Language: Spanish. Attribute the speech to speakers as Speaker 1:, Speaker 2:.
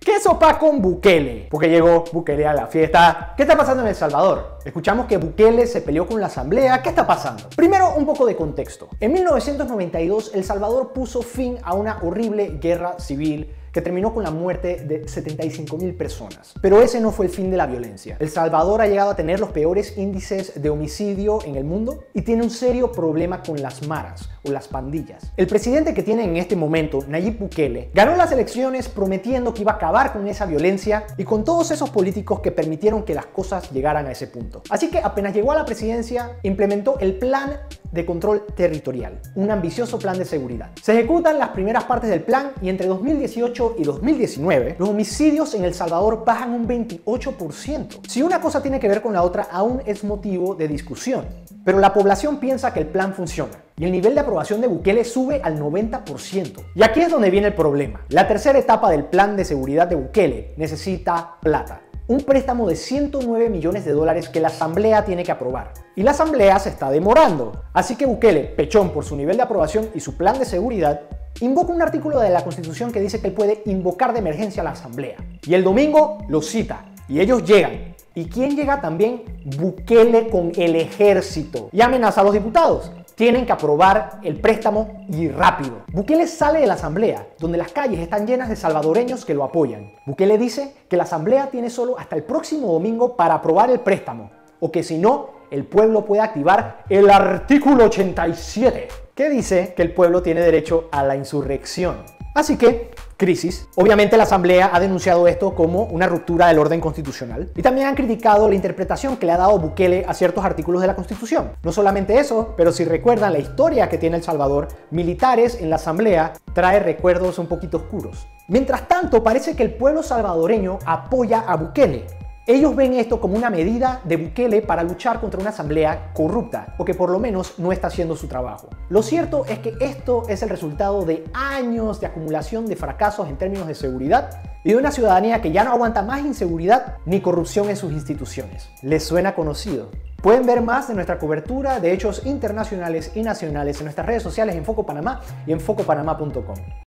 Speaker 1: ¿Qué sopa con Bukele? Porque llegó Bukele a la fiesta. ¿Qué está pasando en El Salvador? Escuchamos que Bukele se peleó con la asamblea. ¿Qué está pasando? Primero, un poco de contexto. En 1992, El Salvador puso fin a una horrible guerra civil que terminó con la muerte de 75.000 personas. Pero ese no fue el fin de la violencia. El Salvador ha llegado a tener los peores índices de homicidio en el mundo y tiene un serio problema con las maras o las pandillas. El presidente que tiene en este momento, Nayib Bukele, ganó las elecciones prometiendo que iba a acabar con esa violencia y con todos esos políticos que permitieron que las cosas llegaran a ese punto. Así que apenas llegó a la presidencia, implementó el Plan de Control Territorial, un ambicioso plan de seguridad. Se ejecutan las primeras partes del plan y entre 2018 y 2019, los homicidios en El Salvador bajan un 28%. Si una cosa tiene que ver con la otra, aún es motivo de discusión. Pero la población piensa que el plan funciona y el nivel de aprobación de Bukele sube al 90%. Y aquí es donde viene el problema. La tercera etapa del plan de seguridad de Bukele necesita plata. Un préstamo de 109 millones de dólares que la asamblea tiene que aprobar. Y la asamblea se está demorando. Así que Bukele, pechón por su nivel de aprobación y su plan de seguridad, invoca un artículo de la Constitución que dice que él puede invocar de emergencia a la asamblea. Y el domingo lo cita. Y ellos llegan. ¿Y quién llega también? Bukele con el ejército. Y amenaza a los diputados. Tienen que aprobar el préstamo y rápido. Bukele sale de la asamblea, donde las calles están llenas de salvadoreños que lo apoyan. Bukele dice que la asamblea tiene solo hasta el próximo domingo para aprobar el préstamo, o que si no, el pueblo puede activar el artículo 87, que dice que el pueblo tiene derecho a la insurrección. Así que, crisis. Obviamente la asamblea ha denunciado esto como una ruptura del orden constitucional y también han criticado la interpretación que le ha dado Bukele a ciertos artículos de la Constitución. No solamente eso, pero si recuerdan la historia que tiene El Salvador, militares en la asamblea trae recuerdos un poquito oscuros. Mientras tanto, parece que el pueblo salvadoreño apoya a Bukele. Ellos ven esto como una medida de Bukele para luchar contra una asamblea corrupta, o que por lo menos no está haciendo su trabajo. Lo cierto es que esto es el resultado de años de acumulación de fracasos en términos de seguridad y de una ciudadanía que ya no aguanta más inseguridad ni corrupción en sus instituciones. ¿Les suena conocido? Pueden ver más de nuestra cobertura de hechos internacionales y nacionales en nuestras redes sociales en Foco Panamá y en focopanamá.com.